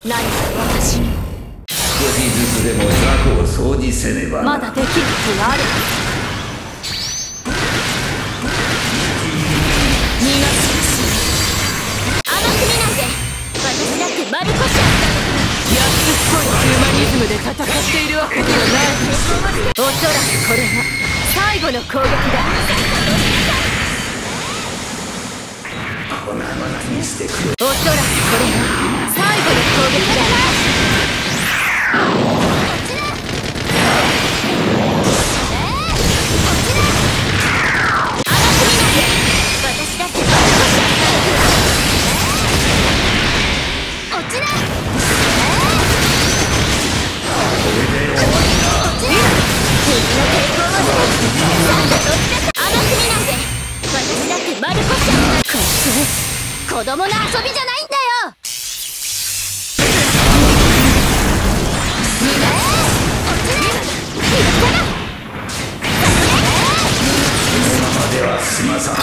何か私に少しずつでも雑魚を掃除せねばな。 まだできることがある。逃がし甘く見ないで。私だってマルコシャンだ。安っぽいヒューマニズムで戦っているわけではない。おそらくこれが最後の攻撃だ。 粉々にしてくれ。 おそらくこれが最後の攻撃だ。私だってマルコシャンだ。落ちない。 これで終わりだ。 水の抵抗をしてなんだどっちだか甘く見ないで。私だってマルコシャンだ。こいつ子供の遊びじゃないんだよ。 このままでは済まさん。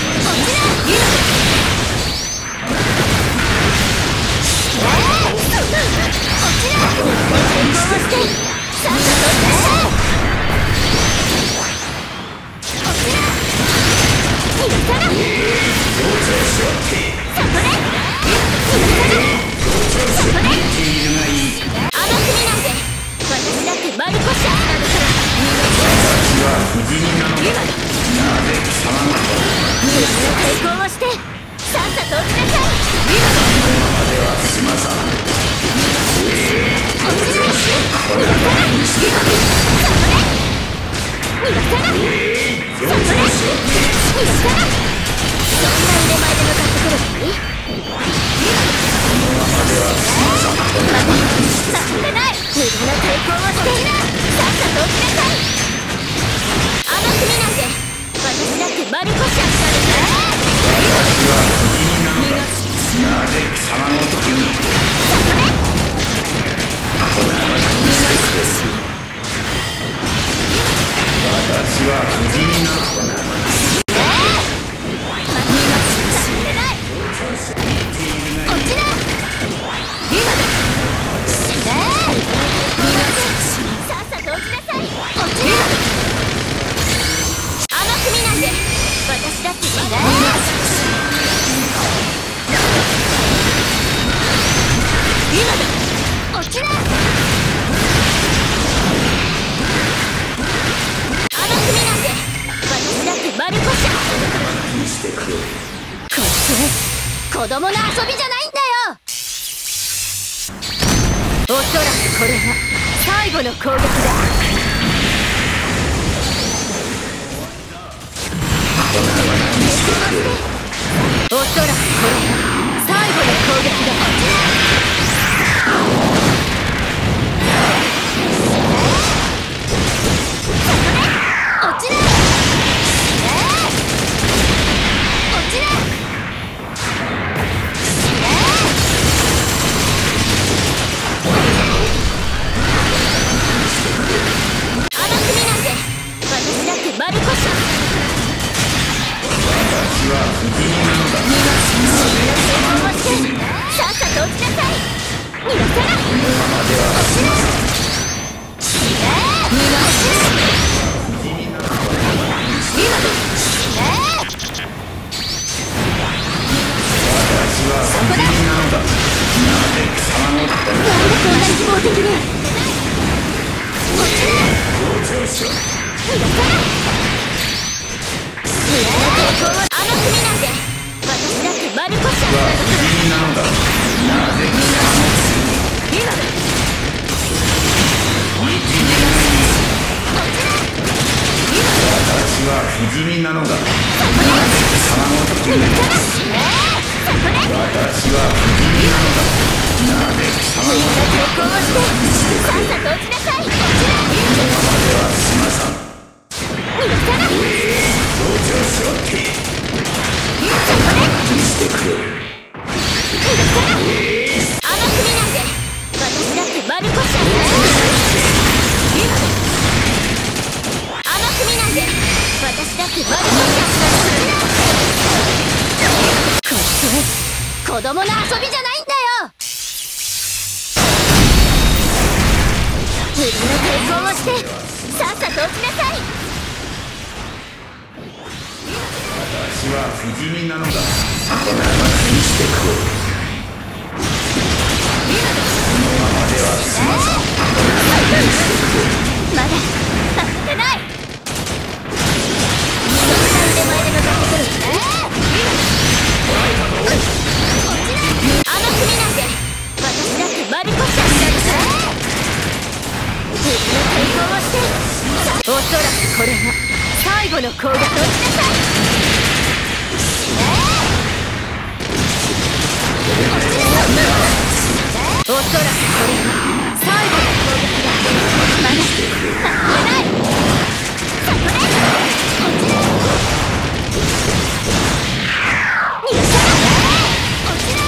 子供の遊びじゃないんだよ。おそらくこれが最後の攻撃だ。おそらくこれが最後の攻撃だ。子供の遊びじゃないんだよ。 無駄な抵抗をしてさっさと落ちなさい。 私は不死身なのだ。このままにしてくれ。このままでは済まさん。 まだ助けない。そんな腕前で向かってくる。甘く見ないで。私だって丸腰足なんだ。無駄な抵抗をしておそらくこれが最後の攻撃。 落ちなさい。 おそらくこれが最後の攻撃だ。 まだ助けない。そこで逃がさない。落ちな。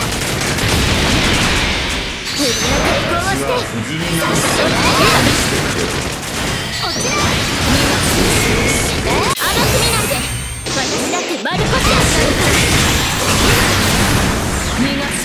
無駄な抵抗をして不死身なのだ。 落ちな。甘く見ないで。私だって丸腰足なんだ。 逃がす